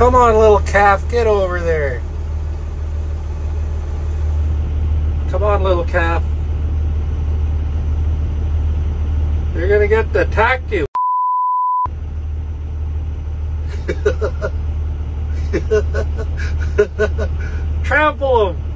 Come on, little calf, get over there. Come on, little calf. You're gonna get attacked, you. Trample him.